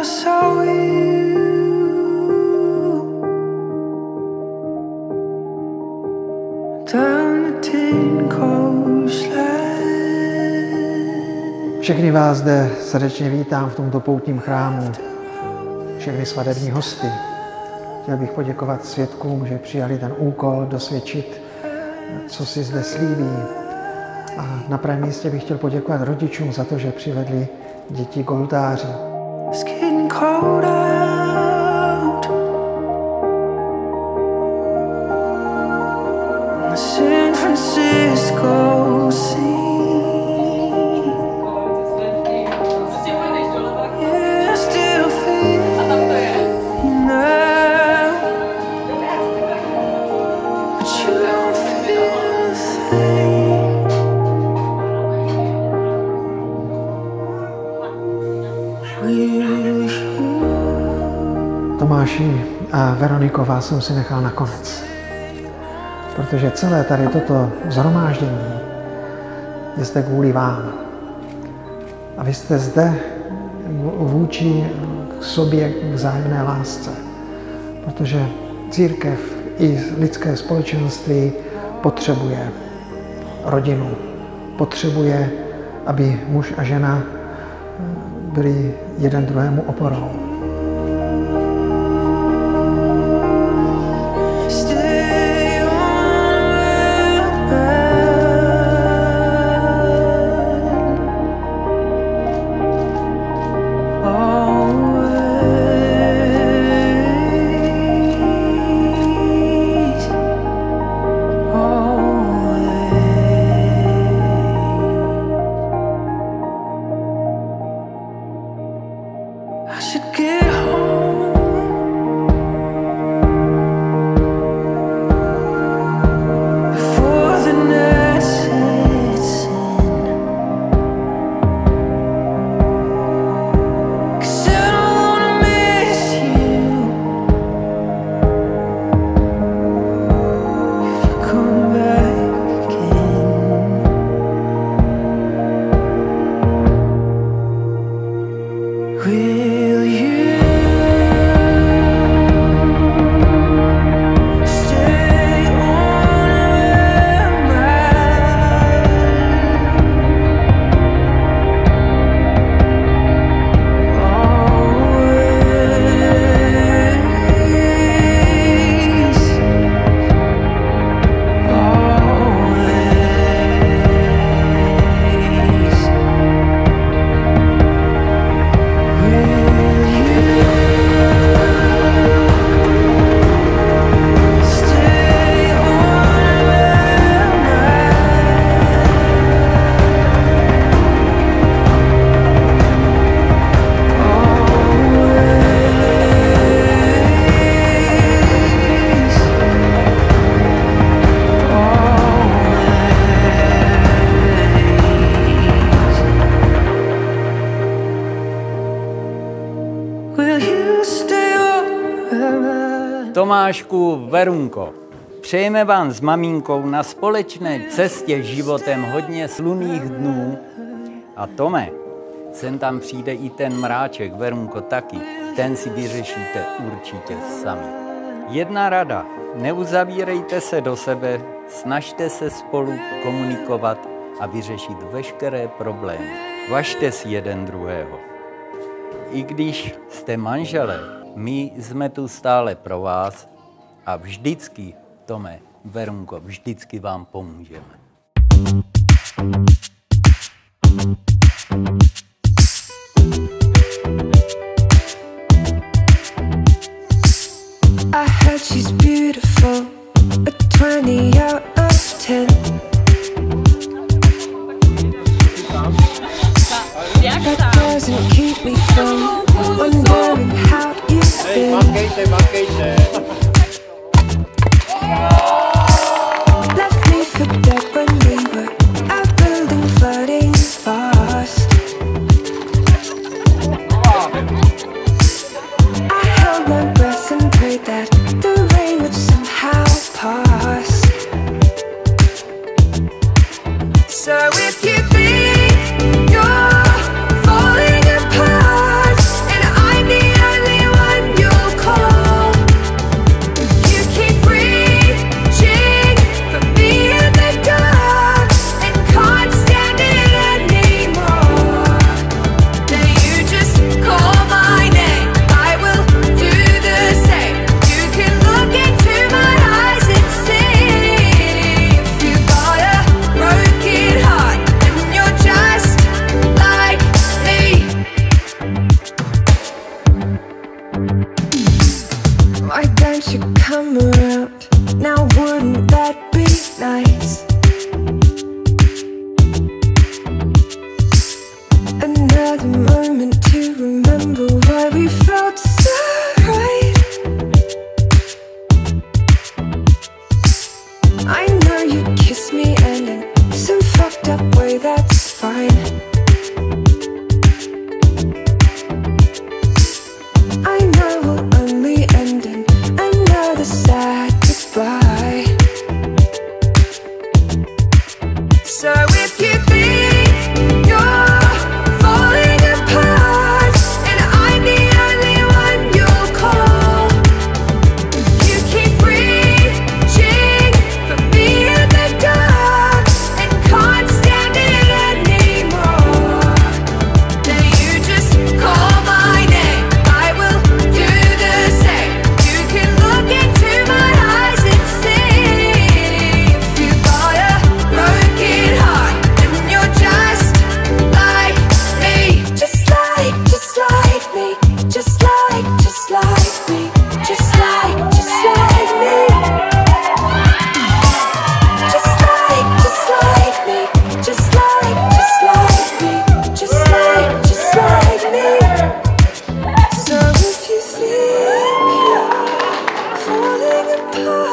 Všechny vás zde srdečně vítám v tomto poutním chrámu, všechny svadební hosty. Chtěl bych poděkovat svědkům, že přijali ten úkol dosvědčit, co si zde slíbí. A na prvním místě bych chtěl poděkovat rodičům za to, že přivedli děti k oltáři. San Francisco sea. Yeah, I still feel now, but you don't feel the same. Tomáši a Veroniko, vás jsem si nechal nakonec. Protože celé tady toto shromáždění je zde kvůli vám. A vy jste zde vůči k sobě, k vzájemné lásce. Protože církev i lidské společenství potřebuje rodinu. Potřebuje, aby muž a žena byli jeden druhému oporou. Tomášku, Verunko, přejeme vám s maminkou na společné cestě životem hodně slunných dnů. A Tome, sem tam přijde i ten mráček, Verunko taky, ten si vyřešíte určitě sami. Jedna rada, neuzavírejte se do sebe, snažte se spolu komunikovat a vyřešit veškeré problémy. Važte si jeden druhého. I když jste manželé, my jsme tu stále pro vás a vždycky, Tome, Verunko, vždycky vám pomůžeme. I heard she's beautiful, a 20 out of 10. That doesn't keep me from wondering how you've been. Left me for dead when we were out building flooding fast. I held my breath and prayed that the rain would somehow pass. So if you think you're falling apart and I need I know you kiss me and in some fucked up way, that's fine. I know we'll only end in another sad goodbye. So if you think you're falling apart and I'm the only one you'll call, you keep reaching for me in the dark and can't stand it anymore, then you just call my name, I will do the same. You can look into my eyes and see if you've got a broken heart and you're just like me. Just like me. Just like me. Just like me. Just like me. Just like me. Just like me. Just like me. So if you think you're falling apart